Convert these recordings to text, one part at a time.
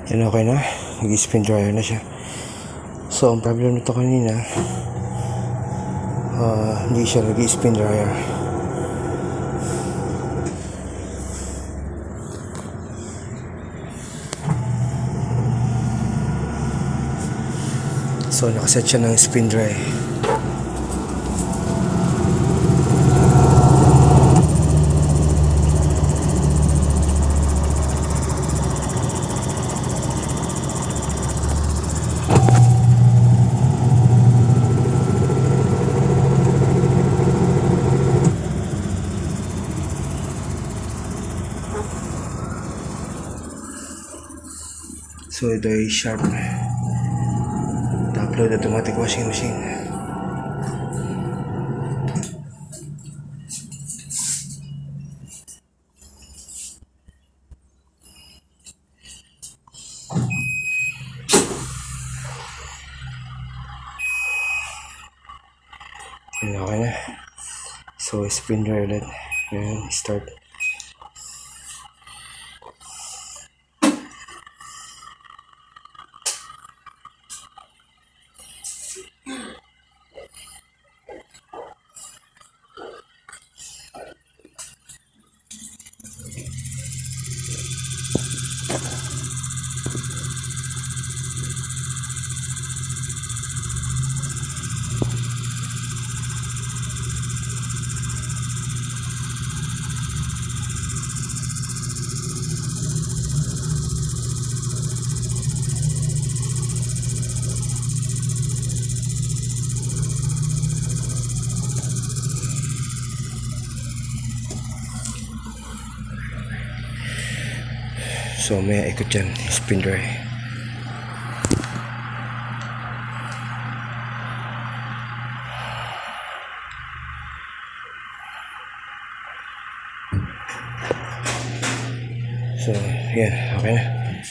Yan, okay na. Nag-spin dryer na siya. So ang problem nito kanina, hindi siya nag-spin dryer. So nakaset siya ng spin dry. So ito ay Sharp Top-Load Automatic Washing Machine. Okay na. So spin dryer ulit. Ayan, start. So may ikot dyan, spin dry. So yan, okay na.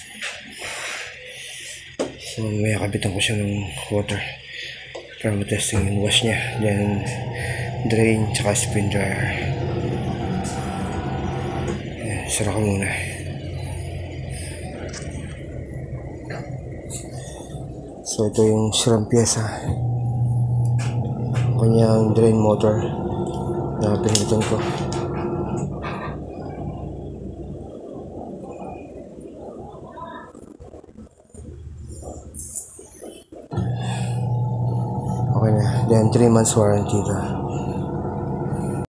So may kabitan ko siya ng water para matesting yung wash niya. Then drain tsaka spin dryer. Yan, sara ko muna. So ito yung sirang pyesa, kanyang drain motor na pinitan ko. Okay na, then 3 months warranty ito.